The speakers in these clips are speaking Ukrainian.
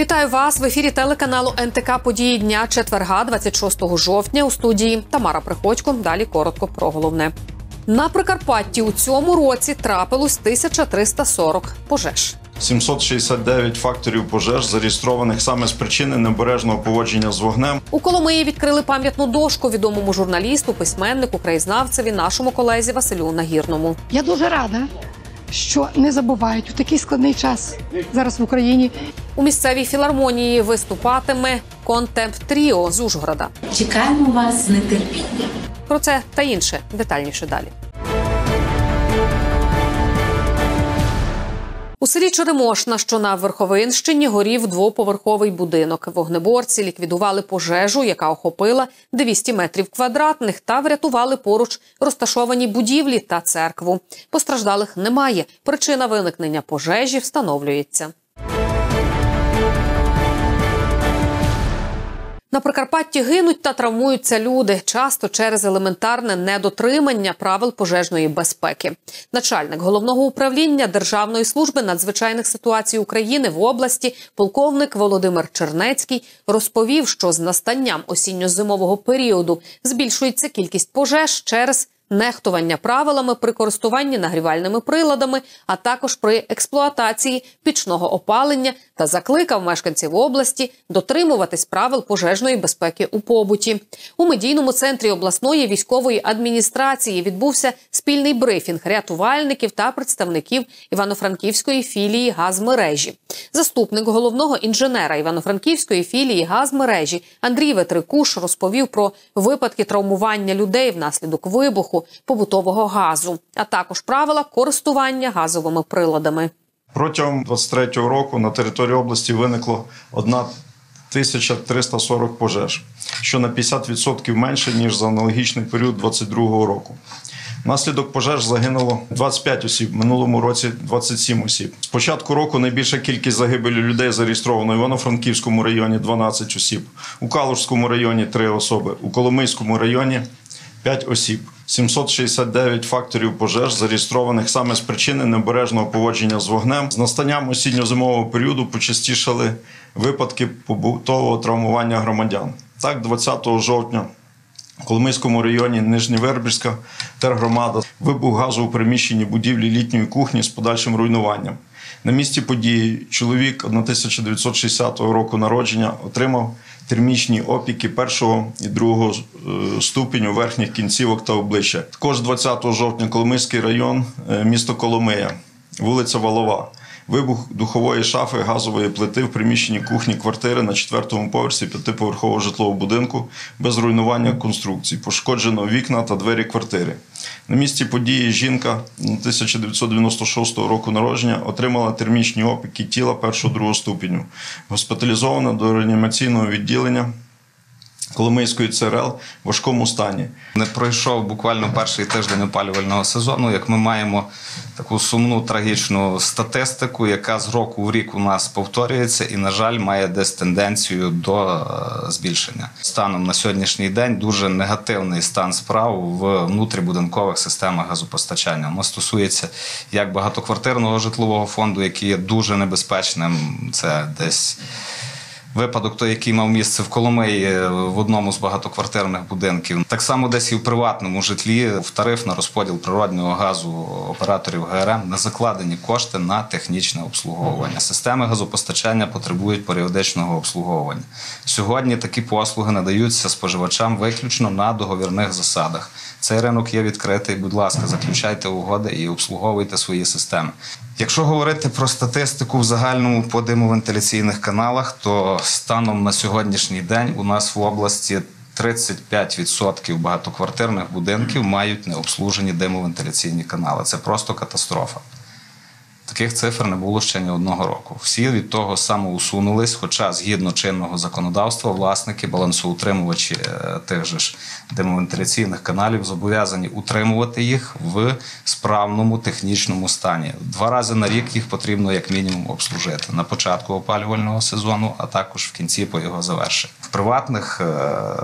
Вітаю вас в ефірі телеканалу НТК «Події дня» четверга, 26 жовтня. У студії Тамара Приходько. Далі коротко про головне. На Прикарпатті у цьому році трапилось 1340 пожеж. 769 факторів пожеж, зареєстрованих саме з причини необережного поводження з вогнем. У Коломиї відкрили пам'ятну дошку відомому журналісту, письменнику, краєзнавцеві, нашому колезі Василю Нагірному. Я дуже рада, що не забувають у такий складний час зараз в Україні. У місцевій філармонії виступатиме контемп-тріо з Ужгорода. Чекаємо вас з нетерпінням. Про це та інше детальніше далі. У селі Черемошна, що на Верховинщині, горів двоповерховий будинок. Вогнеборці ліквідували пожежу, яка охопила 200 метрів квадратних, та врятували поруч розташовані будівлі та церкву. Постраждалих немає. Причина виникнення пожежі встановлюється. На Прикарпатті гинуть та травмуються люди, часто через елементарне недотримання правил пожежної безпеки. Начальник Головного управління Державної служби надзвичайних ситуацій України в області, полковник Володимир Чернецький, розповів, що з настанням осінньо-зимового періоду збільшується кількість пожеж через нехтування правилами при користуванні нагрівальними приладами, а також при експлуатації пічного опалення, та закликав мешканців області дотримуватись правил пожежної безпеки у побуті. У медійному центрі обласної військової адміністрації відбувся спільний брифінг рятувальників та представників Івано-Франківської філії «Газмережі». Заступник головного інженера Івано-Франківської філії «Газмережі» Андрій Ветрикуш розповів про випадки травмування людей внаслідок вибуху побутового газу, а також правила користування газовими приладами. Протягом 2023 року на території області виникло 1340 пожеж, що на 50% менше, ніж за аналогічний період 2022 року. Внаслідок пожеж загинуло 25 осіб, в минулому році 27 осіб. З початку року найбільша кількість загибелі людей зареєстровано в Івано-Франківському районі – 12 осіб, у Калужському районі – 3 особи, у Коломийському районі – 5 осіб. 769 факторів пожеж, зареєстрованих саме з причини необережного поводження з вогнем. З настанням осінньо-зимового періоду почастішали випадки побутового травмування громадян. Так, 20 жовтня в Коломийському районі Нижньовербівська тергромада вибух газу у приміщенні будівлі літньої кухні з подальшим руйнуванням. На місці події чоловік 1960 року народження отримав термічні опіки першого і другого ступеню верхніх кінцівок та обличчя. Також 20 жовтня Коломийський район, місто Коломия, вулиця Валова. Вибух духової шафи газової плити в приміщенні кухні квартири на 4-му поверсі 5-поверхового житлового будинку без руйнування конструкцій. Пошкоджено вікна та двері квартири. На місці події жінка 1996 року народження отримала термічні опіки тіла 1-2 ступеню. Госпіталізована до реанімаційного відділення Коломийської ЦРЛ в важкому стані. Не пройшов буквально перший тиждень опалювального сезону, як ми маємо таку сумну, трагічну статистику, яка з року в рік у нас повторюється і, на жаль, має десь тенденцію до збільшення. Станом на сьогоднішній день дуже негативний стан справ в внутрібудинкових системах газопостачання. Воно стосується як багатоквартирного житлового фонду, який є дуже небезпечним, це десь випадок той, який мав місце в Коломиї в одному з багатоквартирних будинків. Так само десь і в приватному житлі в тариф на розподіл природнього газу операторів ГРМ не закладені кошти на технічне обслуговування. Системи газопостачання потребують періодичного обслуговування. Сьогодні такі послуги надаються споживачам виключно на договірних засадах. Цей ринок є відкритий, будь ласка, заключайте угоди і обслуговуйте свої системи. Якщо говорити про статистику в загальному по димовентиляційних каналах, то станом на сьогоднішній день у нас в області 35% багатоквартирних будинків мають необслужені димовентиляційні канали. Це просто катастрофа. Таких цифр не було ще ні одного року. Всі від того самоусунулись, хоча згідно чинного законодавства власники, балансоутримувачі тих же ж димовентиляційних каналів зобов'язані утримувати їх в справному технічному стані. 2 рази на рік їх потрібно як мінімум обслужити. На початку опалювального сезону, а також в кінці по його завершенню. В приватних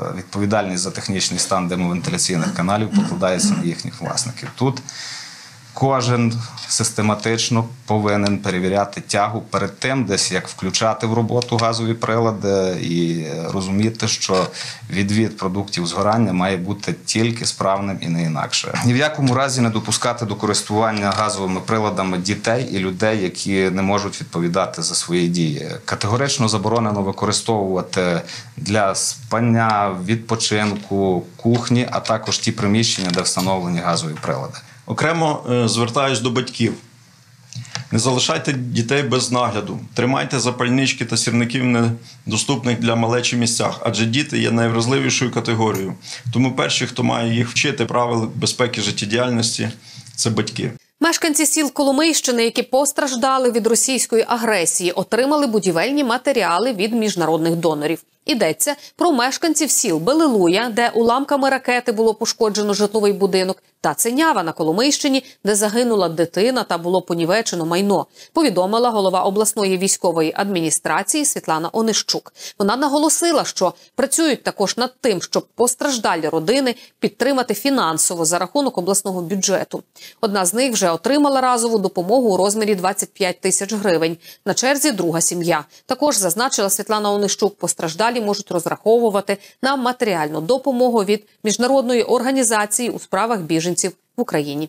відповідальність за технічний стан димовентиляційних каналів покладається на їхніх власників. Тут кожен систематично повинен перевіряти тягу перед тим, десь як включати в роботу газові прилади і розуміти, що відвід продуктів згорання має бути тільки справним і не інакше. Ні в якому разі не допускати до користування газовими приладами дітей і людей, які не можуть відповідати за свої дії. Категорично заборонено використовувати для спання, відпочинку, кухні, а також ті приміщення, де встановлені газові прилади. Окремо звертаюсь до батьків. Не залишайте дітей без нагляду. Тримайте запальнички та сірники в недоступних для малечі місцях, адже діти є найвразливішою категорією. Тому перші, хто має їх вчити правил безпеки життєдіяльності – це батьки. Мешканці сіл Коломийщини, які постраждали від російської агресії, отримали будівельні матеріали від міжнародних донорів. Йдеться про мешканців сіл Белилуя, де уламками ракети було пошкоджено житловий будинок, та Ценява на Коломийщині, де загинула дитина та було понівечено майно, повідомила голова обласної військової адміністрації Світлана Онищук. Вона наголосила, що працюють також над тим, щоб постраждалі родини підтримати фінансово за рахунок обласного бюджету. Одна з них вже отримала разову допомогу у розмірі 25 тисяч гривень. На черзі друга сім'я. Також, зазначила Світлана Онищук, постраждалі можуть розраховувати на матеріальну допомогу від міжнародної організації у справах біженців в Україні.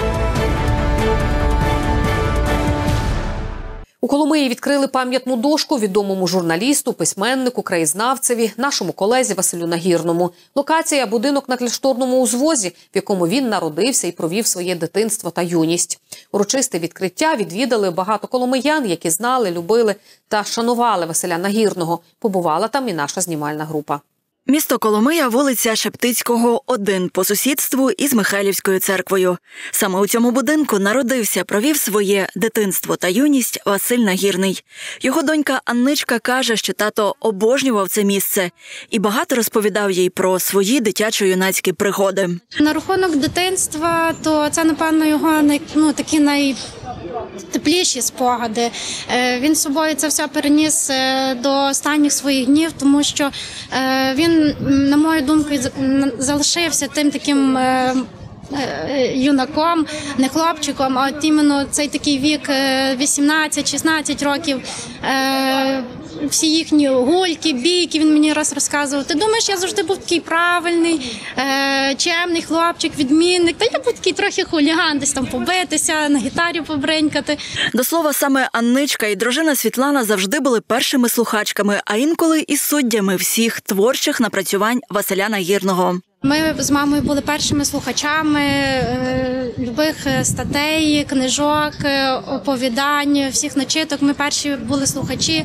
У Коломиї відкрили пам'ятну дошку відомому журналісту, письменнику, краєзнавцеві, нашому колезі Василю Нагірному. Локація – будинок на Кляшторному узвозі, в якому він народився і провів своє дитинство та юність. Урочисте відкриття відвідали багато коломиян, які знали, любили та шанували Василя Нагірного. Побувала там і наша знімальна група. Місто Коломия, вулиця Шептицького, 1, по сусідству із Михайлівською церквою. Саме у цьому будинку народився, провів своє дитинство та юність Василь Нагірний. Його донька Анничка каже, що тато обожнював це місце і багато розповідав їй про свої дитячо-юнацькі пригоди. На рахунок дитинства, то це, напевно, його такі найтепліші спогади. Він з собою це все переніс до останніх своїх днів, тому що він, на мою думку, залишився тим таким юнаком, не хлопчиком, а от іменно цей такий вік 18-16 років. Всі їхні гульки, бійки, він мені раз розказував. Ти думаєш, я завжди був такий правильний, чемний хлопчик, відмінник. Та я був такий трохи хуліган, десь там побитися, на гітарі побринькати. До слова, саме Анничка і дружина Світлана завжди були першими слухачками, а інколи і суддями всіх творчих напрацювань Василя Нагірного. Ми з мамою були першими слухачами любих статей, книжок, оповідань, всіх начиток. Ми перші були слухачі.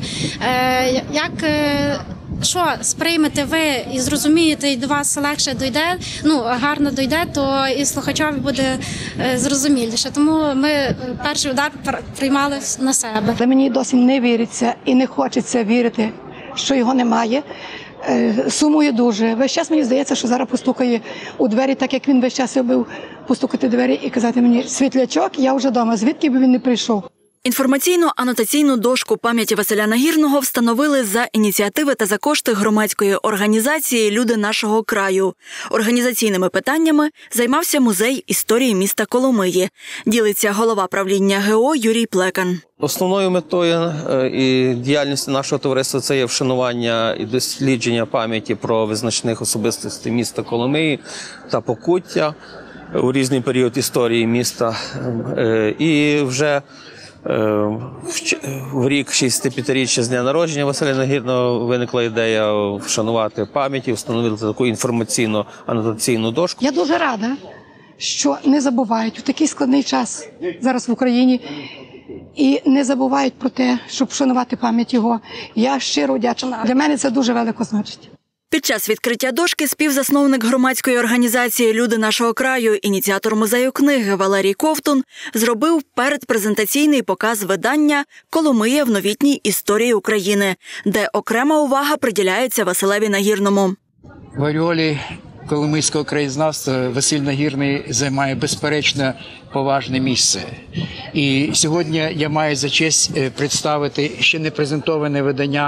Що сприймете ви і зрозумієте, і до вас легше дойде, гарно дойде, то і слухачові буде зрозуміліше. Тому ми перший удар приймали на себе. Але мені досі не віриться і не хочеться вірити, що його немає. Сумую дуже. Весь час мені здається, що зараз постукає у двері, так як він весь час любив постукати двері і казати мені: «Світлячок, я вже вдома», звідки б він не прийшов. Інформаційно-анотаційну дошку пам'яті Василя Нагірного встановили за ініціативи та за кошти громадської організації «Люди нашого краю». Організаційними питаннями займався музей історії міста Коломиї. Ділиться голова правління ГО Юрій Плекан. Основною метою і діяльністю нашого товариства – це є вшанування і дослідження пам'яті про визначних особистостей міста Коломиї та Покуття у різний період історії міста. І вже в рік 65-річчя з дня народження Василя Нагірного виникла ідея вшанувати пам'ять і встановити таку інформаційно-анотаційну дошку. Я дуже рада, що не забувають у такий складний час зараз в Україні і не забувають про те, щоб вшанувати пам'ять його. Я щиро вдячна. Для мене це дуже велико значить. Під час відкриття дошки співзасновник громадської організації «Люди нашого краю», ініціатор музею книги Валерій Ковтун зробив передпрезентаційний показ видання «Коломия в новітній історії України», де окрема увага приділяється Василеві Нагірному. В ореолі коломийського краєзнавства Василь Нагірний займає безперечно поважне місце. І сьогодні я маю за честь представити ще не презентоване видання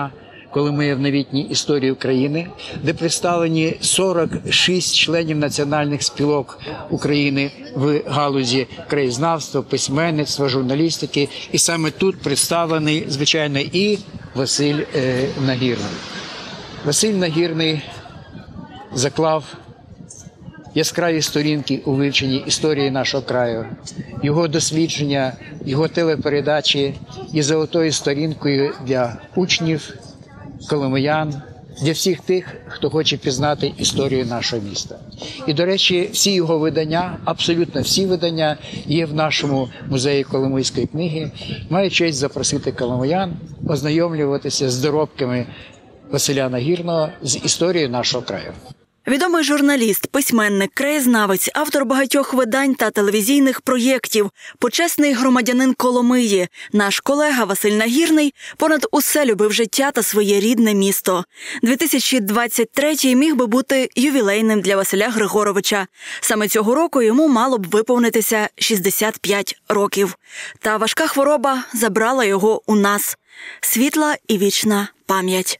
Коломия в новітній історії України, де представлені 46 членів національних спілок України в галузі краєзнавства, письменництва, журналістики. І саме тут представлений, звичайно, і Василь Нагірний. Василь Нагірний заклав яскраві сторінки у вивченні історії нашого краю. Його дослідження, його телепередачі є золотою сторінкою для учнів, коломиян, для всіх тих, хто хоче пізнати історію нашого міста. І, до речі, всі його видання, абсолютно всі видання є в нашому музеї Коломийської книги. Маю честь запросити коломиян ознайомлюватися з доробками Василя Нагірного, з історією нашого краю. Відомий журналіст, письменник, краєзнавець, автор багатьох видань та телевізійних проєктів, почесний громадянин Коломиї, наш колега Василь Нагірний понад усе любив життя та своє рідне місто. 2023 міг би бути ювілейним для Василя Григоровича. Саме цього року йому мало б виповнитися 65 років. Та важка хвороба забрала його у нас. Світла і вічна пам'ять.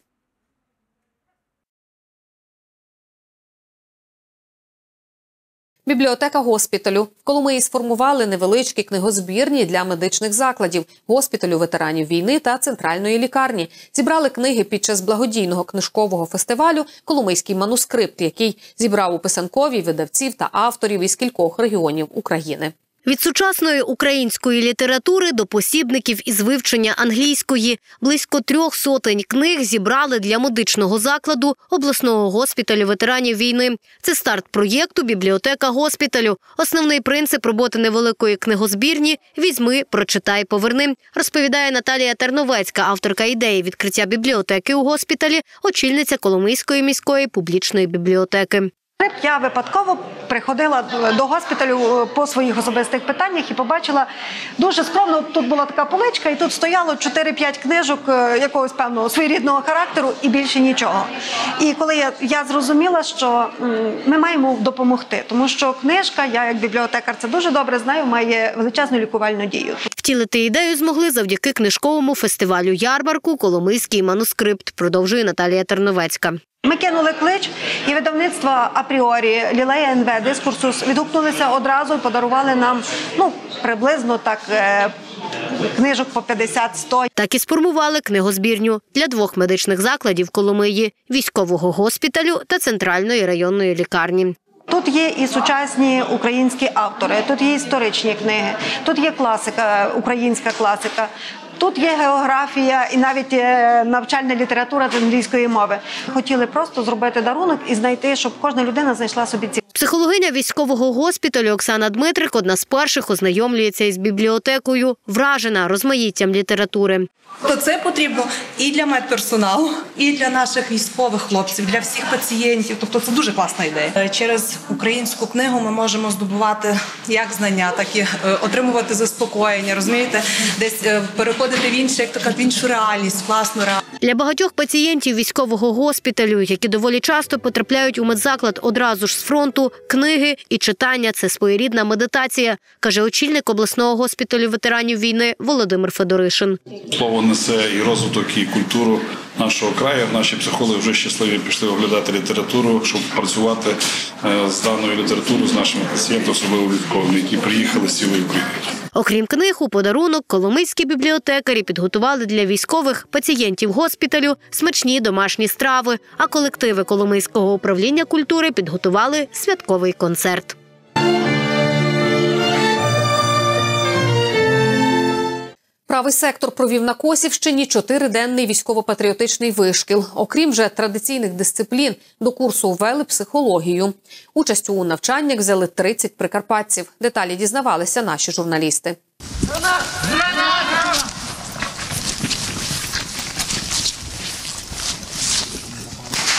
Бібліотека госпіталю. В Коломиї сформували невеличкі книгозбірні для медичних закладів, госпіталю ветеранів війни та центральної лікарні. Зібрали книги під час благодійного книжкового фестивалю «Коломийський манускрипт», який зібрав у писанковій видавців та авторів із кількох регіонів України. Від сучасної української літератури до посібників із вивчення англійської. Близько 300 книг зібрали для медичного закладу обласного госпіталю ветеранів війни. Це старт проєкту «Бібліотека госпіталю». Основний принцип роботи невеликої книгозбірні – «Візьми, прочитай, поверни», розповідає Наталія Терновецька, авторка ідеї відкриття бібліотеки у госпіталі, очільниця Коломийської міської публічної бібліотеки. Я випадково приходила до госпіталю по своїх особистих питаннях і побачила дуже скромно, тут була така поличка, і тут стояло 4-5 книжок якогось певного своєрідного характеру і більше нічого. І коли я зрозуміла, що ми маємо допомогти, тому що книжка, я як бібліотекар це дуже добре знаю, має величезну лікувальну дію. Втілити ідею змогли завдяки книжковому фестивалю-ярмарку «Коломийський манускрипт», продовжує Наталія Терновецька. Ми кинули клич, і видавництво «Апріорі», Лілея НВ, Дискурсус відгукнулися одразу і подарували нам приблизно так книжок по 50-100. Так і сформували книгозбірню для 2 медичних закладів Коломиї – військового госпіталю та центральної районної лікарні. Тут є і сучасні українські автори, тут є історичні книги, тут є класика, українська класика. Тут є географія і навіть навчальна література з англійської мови. Хотіли просто зробити дарунок і знайти, щоб кожна людина знайшла собі ці. Психологиня військового госпіталю Оксана Дмитрик одна з перших ознайомлюється із бібліотекою, вражена розмаїттям літератури. То це потрібно і для медперсоналу, і для наших військових хлопців, для всіх пацієнтів. Тобто це дуже класна ідея. Через українську книгу ми можемо здобувати як знання, так і отримувати заспокоєння, розумієте? Десь переходити в іншу, як то кажуть, в іншу реальність, власну реальність. Для багатьох пацієнтів військового госпіталю, які доволі часто потрапляють у медзаклад одразу ж з фронту, книги і читання – це своєрідна медитація, каже очільник обласного госпіталю ветеранів війни Володимир Федоришин. Слово несе і розвиток, і культуру нашого краю. Наші психологи вже щасливі пішли оглядати літературу, щоб працювати з даною літературою з нашими пацієнтами, особливо військовими, які приїхали з цілої України. Окрім книг, у подарунок коломийські бібліотекарі підготували для військових пацієнтів госпіталю смачні домашні страви, а колективи Коломийського управління культури підготували святковий концерт. Правий сектор провів на Косівщині 4-денний військово-патріотичний вишкіл. Окрім вже традиційних дисциплін, до курсу ввели психологію. Участь у навчаннях взяли 30 прикарпатців. Деталі дізнавалися наші журналісти.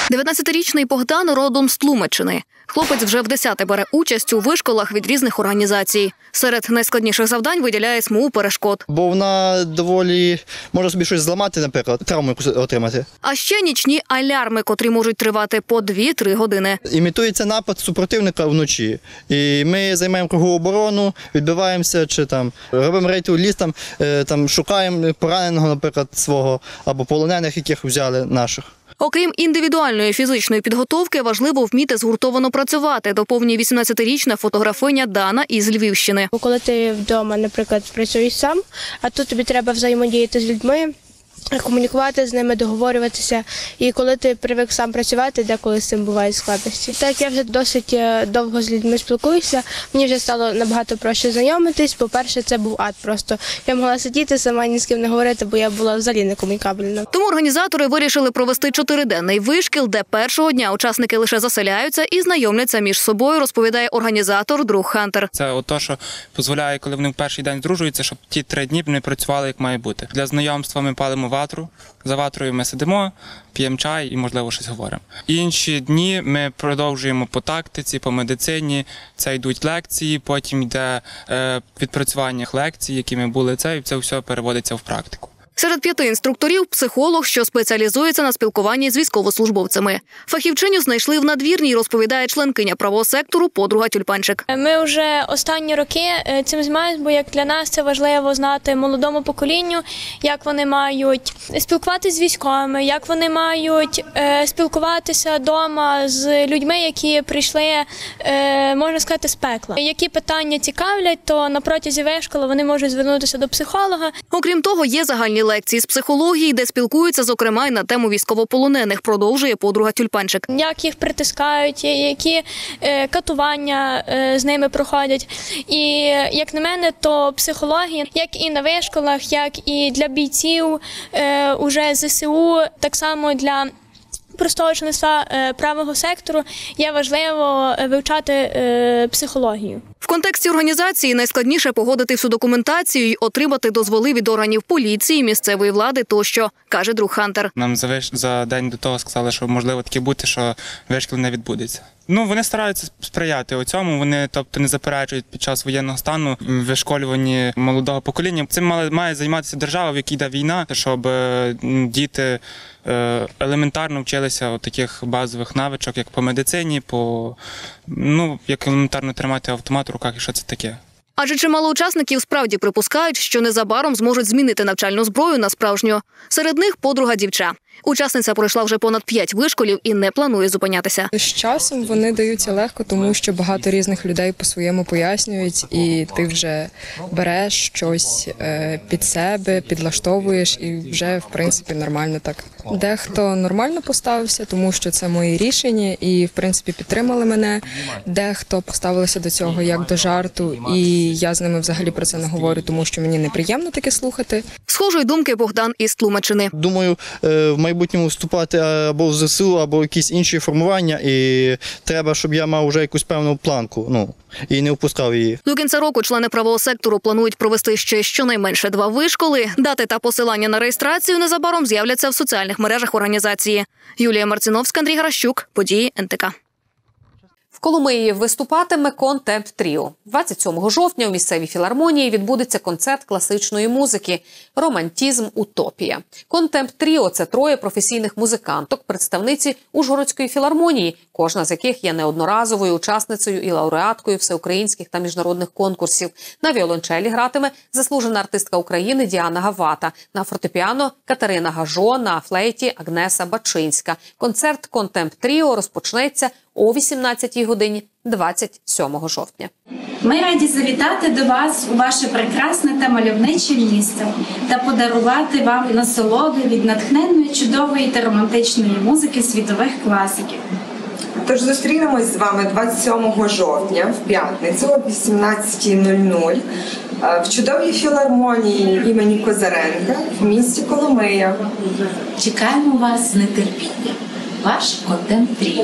19-річний Богдан родом з Тлумаччини. Хлопець вже в 10-те бере участь у вишколах від різних організацій. Серед найскладніших завдань виділяє смугу перешкод. Бо вона доволі може собі щось зламати, наприклад, травму отримати. А ще нічні алярми, котрі можуть тривати по 2-3 години. Імітується напад супротивника вночі. І ми займаємо кругову оборону, відбиваємося, чи там робимо рейд у ліс, там шукаємо пораненого, наприклад, свого, або полонених, яких взяли наших. Окрім індивідуальної фізичної підготовки, важливо вміти згуртовано працювати, доповнює 18-річна фотографиня Дана із Львівщини. Коли ти вдома, наприклад, працюєш сам, а тут тобі треба взаємодіяти з людьми, комунікувати з ними, договорюватися. І коли ти привик сам працювати, деколи з цим бувають складності. Так я вже досить довго з людьми спілкуюся, мені вже стало набагато проще знайомитись. По-перше, це був ад просто. Я могла сидіти сама, ні з ким не говорити, бо я була взагалі некомунікабельна. Тому організатори вирішили провести 4-денний вишкіл, де першого дня учасники лише заселяються і знайомляться між собою, розповідає організатор друг Хантер. Це те, що дозволяє, коли вони в перший день здружуються, щоб ті 3 дні не працювали, як має бути. Для знайомства ми палимо ватру, за ватрою ми сидимо, п'ємо чай і, можливо, щось говоримо. Інші дні ми продовжуємо по тактиці, по медицині, це йдуть лекції, потім йде відпрацювання лекцій, які ми були, і це все переводиться в практику. Серед 5 інструкторів – психолог, що спеціалізується на спілкуванні з військовослужбовцями. Фахівчиню знайшли в надвірній, розповідає членкиня правого сектору подруга Тюльпанчик. Ми вже останні роки цим займаємося, бо як для нас це важливо знати молодому поколінню, як вони мають спілкуватися з військовими, як вони мають спілкуватися вдома з людьми, які прийшли, можна сказати, з пекла. Які питання цікавлять, то на протязі вишколи вони можуть звернутися до психолога. Окрім того, є загальні лекції з психології, де спілкуються, зокрема, й на тему військовополонених, продовжує подруга Тюльпанчик. Як їх притискають, які катування з ними проходять. І, як на мене, то психологія, як і на вишколах, як і для бійців уже ЗСУ, так само для простого членства правого сектору, є важливо вивчати психологію. В контексті організації найскладніше погодити всю документацію й отримати дозволи від органів поліції, місцевої влади тощо, каже друг Хантер. Нам за день до того сказали, що можливо таке бути, що вишкіл не відбудеться. Вони стараються сприяти цьому, вони, тобто, не заперечують під час воєнного стану вишколюванні молодого покоління. Цим має займатися держава, в якій йде війна, щоб діти елементарно вчилися таких базових навичок, як по медицині, як елементарно тримати автомат в руках і що це таке. Адже чимало учасників справді припускають, що незабаром зможуть змінити навчальну зброю на справжню. Серед них подруга Дівча. Учасниця пройшла вже понад 5 вишколів і не планує зупинятися. З часом вони даються легко, тому що багато різних людей по-своєму пояснюють, і ти вже береш щось під себе, підлаштовуєш і вже, в принципі, нормально так. Дехто нормально поставився, тому що це мої рішення і, в принципі, підтримали мене. Дехто поставилися до цього як до жарту, і я з ними взагалі про це не говорю, тому що мені неприємно таке слухати. Схожої думки Богдан із Тлумаччини. Думаю, в майбутньому вступати або в ЗСУ, або якісь інші формування, і треба, щоб я мав вже якусь певну планку, і не впускав її. До кінця року члени правого сектору планують провести ще щонайменше 2 вишколи. Дати та посилання на реєстрацію незабаром з'являться в соціальних мережах організації. Юлія Марціновська, Андрій Гращук, події НТК. В Коломиї виступатиме «Контемп Тріо». 27 жовтня у місцевій філармонії відбудеться концерт класичної музики «Романтизм. Утопія». «Контемп Тріо» – це 3 професійних музиканток, представниці Ужгородської філармонії, кожна з яких є неодноразовою учасницею і лауреаткою всеукраїнських та міжнародних конкурсів. На віолончелі гратиме заслужена артистка України Діана Гавата, на фортепіано – Катерина Гажо, на флейті – Агнеса Бачинська. Концерт «Контемп Тріо» розпочнеться о 18-й годині 27 жовтня. Ми раді завітати до вас у ваше прекрасне та мальовниче місто та подарувати вам насолоду від натхненної, чудової та романтичної музики світових класиків. Тож зустрінемось з вами 27 жовтня в п'ятницю о 18:00 в чудовій філармонії імені Козаренка в місті Коломия. Чекаємо вас з нетерпінням. Ваш «Контемп Тріо».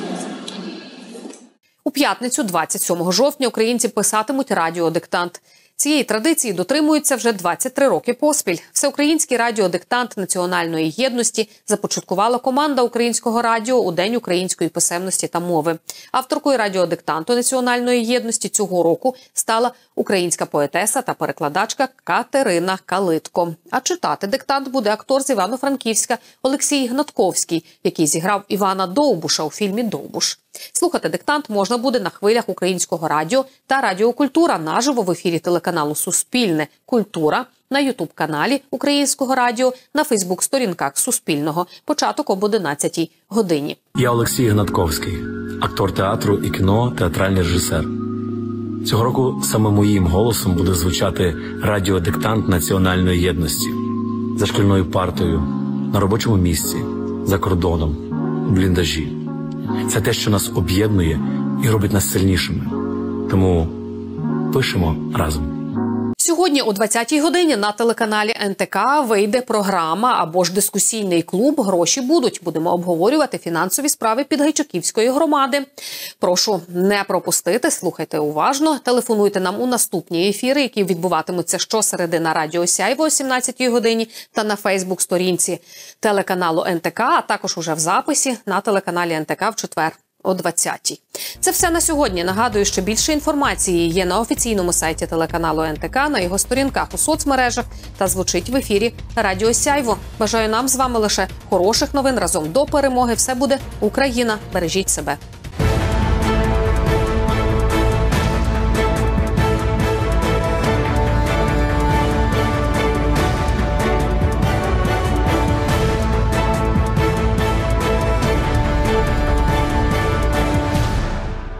У п'ятницю, 27 жовтня, українці писатимуть радіодиктант. Цієї традиції дотримуються вже 23 роки поспіль. Всеукраїнський радіодиктант національної єдності започаткувала команда Українського радіо у День української писемності та мови. Авторкою радіодиктанту національної єдності цього року стала українська поетеса та перекладачка Катерина Калитко. А читати диктант буде актор з Івано-Франківська Олексій Гнатковський, який зіграв Івана Довбуша у фільмі «Довбуш». Слухати диктант можна буде на хвилях Українського радіо та Радіо Культура наживо в ефірі телеканалу «Суспільне. Культура», на ютуб-каналі Українського радіо, на фейсбук-сторінках Суспільного. Початок об 11-й годині. Я Олексій Гнатковський, актор театру і кіно, театральний режисер. Цього року саме моїм голосом буде звучати радіодиктант національної єдності. За шкільною партою, на робочому місці, за кордоном, у бліндажі. Це те, що нас об'єднує і робить нас сильнішими. Тому пишемо разом. Сьогодні о 20-й годині на телеканалі НТК вийде програма або ж дискусійний клуб «Гроші будуть». Будемо обговорювати фінансові справи Підгайчуківської громади. Прошу не пропустити, слухайте уважно, телефонуйте нам у наступні ефіри, які відбуватимуться щосереди на Радіо Сяйво о 17-й годині та на фейсбук-сторінці телеканалу НТК, а також уже в записі на телеканалі НТК в четвер о 20-й. Це все на сьогодні. Нагадую, що більше інформації є на офіційному сайті телеканалу НТК, на його сторінках у соцмережах та звучить в ефірі Радіо Сяйво. Бажаю нам з вами лише хороших новин. Разом до перемоги. Все буде Україна. Бережіть себе.